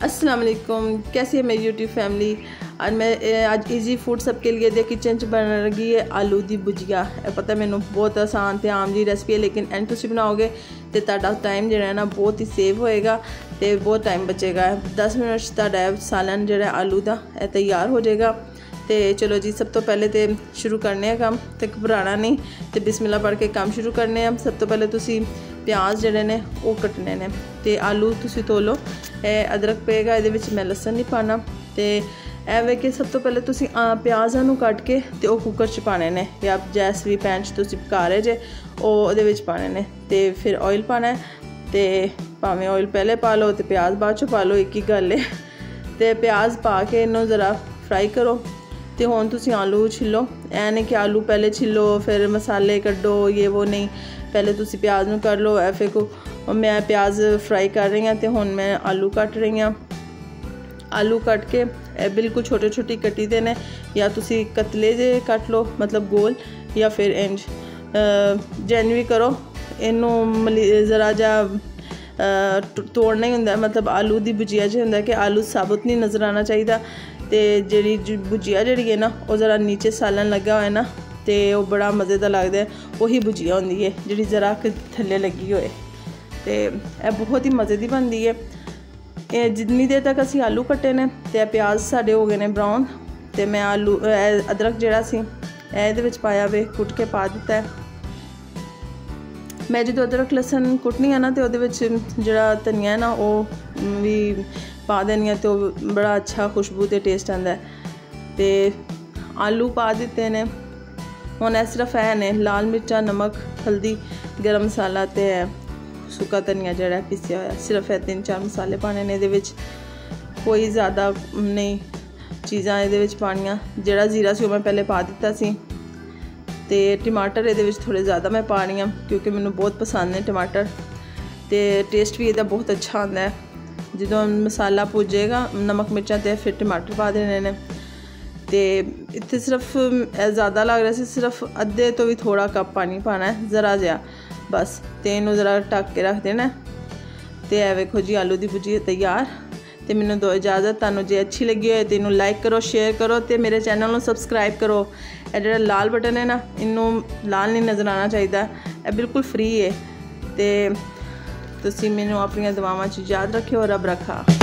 अस्सलाम वालेकुम, कैसी है मेरी यूट्यूब फैमिली। आज ईजी फूड सबके लिए दे किचन च बन लगी है आलू की भुजिया। पता मैनू बहुत आसान तो आम जी रेसिपी है, लेकिन एंड तुम बनाओगे तो तुहाडा टाइम जो है ना बहुत ही सेव होएगा तो बहुत टाइम बचेगा। 10 मिनट तुहाडा सालन जो आलू का तैयार हो जाएगा। तो चलो जी, सब तो पहले तो शुरू करने काम, तो घबराना नहीं, तो बिस्मिल्लाह पढ़ के काम शुरू करने। सब तो पहले तुसी प्याज जड़े ने वो कटने ने, तो आलू तुसी धो लो। अदरक पेगा, ये मैं लसन नहीं पाना। तो एवे कि सब तो पहले तुसी प्याज़ां नूं कट के तो वो कुकर च पाने ने, या जैस भी पैन च तुसी पका रहे जे वो पाने ने। तो फिर ऑयल पाना है, तो भावें ऑयल पहले पा लो तो प्याज बाद चो पा लो, एक ही गल है। तो प्याज पा के इन्हों ज़रा फ्राई करो। तो हुण तुसी आलू छिलो, ऐ नहीं कि आलू पहले छिलो फिर मसाले कड्डो, ये वो नहीं, पहले तुसी प्याज नूं कर लो। फिर को मैं प्याज फ्राई कर रही हाँ, तो हुण मैं आलू कट रही हाँ। आलू कट के बिल्कुल छोटे छोटी कटी देने, या तुसी कतले जे कट लो, मतलब गोल, या फिर इंज जैन भी करो। इनू ज़रा जा तोड़ना ही होंदा, मतलब आलू की भुजिया जो होंदा कि आलू साबुत नहीं नज़र आना चाहिए। तो जी भुजिया जी है ना वो ज़रा नीचे सालन लगा हुआ है ना, तो वो बड़ा मज़े का लगता है। वही भुजिया होंदी है जी ज़रा थल्ले लगी होए, तो यह बहुत ही मज़े की बनती है। जितनी देर तक असी आलू कट्टे ने तो प्याज साढ़े हो गए ने ब्राउन, तो मैं आलू अदरक जड़ा सी ये पाया वे कुट के पा दिता है। मैं जो अदरक लसन कुटनी है ना, तो वो जड़ा धनिया है ना वो भी पा देनी है, तो बड़ा अच्छा खुशबू तो टेस्ट आता है। तो आलू पा दिते ने। हुण इस सिर्फ है ने लाल मिर्चा, नमक, हल्दी, गरम मसाला तो सुक्का धनिया जड़ा पिसिया होया, सिर्फ है 3-4 मसाले पाने ने। ये कोई ज़्यादा नहीं चीज़ां ये पानियां। जड़ा जीरा से मैं पहले पा दिता सी। तो टमाटर ये थोड़े ज़्यादा मैं पा रही हूँ क्योंकि मैंने बहुत पसंद है टमाटर, तो टेस्ट भी ये बहुत अच्छा आता है। जो मसाला भुजेगा नमक मिर्चा, तो फिर टमाटर पा देने ने। तो इतने सिर्फ ज़्यादा लग रहा है, सिर्फ अद्धे तो भी थोड़ा कप पानी पाना है, ज़रा जहा बस। तो इनू ज़रा ढक के रख देना। तो यह वेखो जी आलू की भुजिया तैयार। तो मैनू दो इजाज़त, तुहानू जे अच्छी लगी हो तो इनू लाइक करो, शेयर करो, तो मेरे चैनल को सबसक्राइब करो। यह जो लाल बटन है ना, इनू लाल नहीं नज़र आना चाहिए, यह बिल्कुल फ्री है। तो तुसी मैनू अपनी दुआवां च याद रखियो। रब रखा।